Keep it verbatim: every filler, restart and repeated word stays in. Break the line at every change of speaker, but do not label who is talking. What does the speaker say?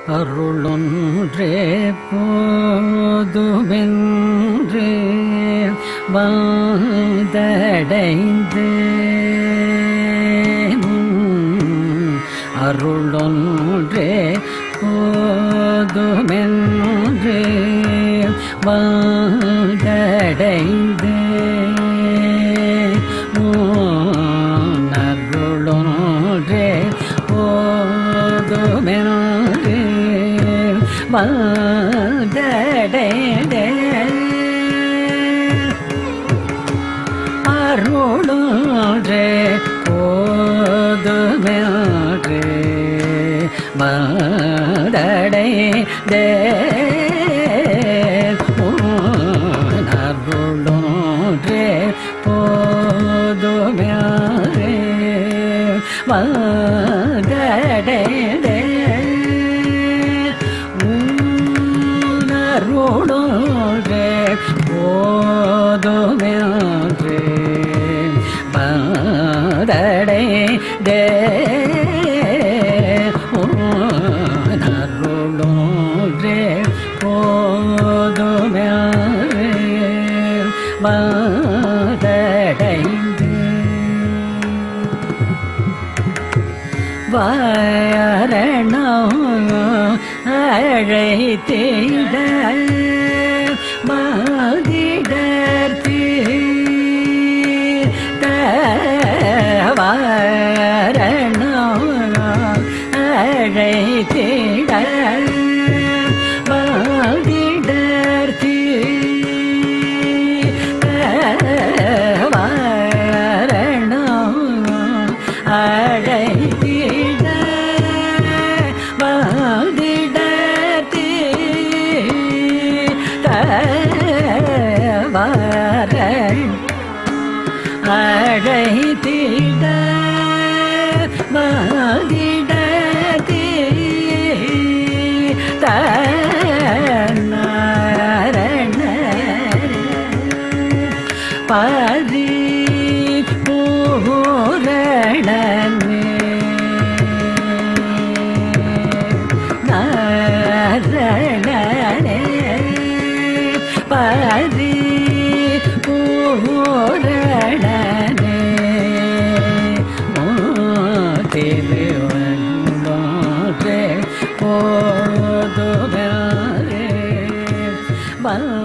அருளொன்றே போதுமென்றே வந்தடைந்து அருளொன்றே போதுமென்றே வந்தடைந்து அருளொன்றே போதுமென்றே வந்தடைந்து அருளொன்றே போதுமென்றே வந்தடைந்து அருளொன்றே போதுமென்றே வந்தடைந்து அருளொன்றே போதுமென்றே வந்தடைந்து அருளொன்றே போதுமென்றே வந்தடைந்து வாரணம் அழைத்திட மாதிடர்த்தி வாரணம் அழைத்திட மாதிடர்த்தி வாரணம் அழைத்திட மாதிடர்த்தி வாரணம் அழைத்திட மாதிடர்த்தி தரண பரி பூரணமே நாரணனே பரி பூரணனே திருவண்ணே போதுமென்றே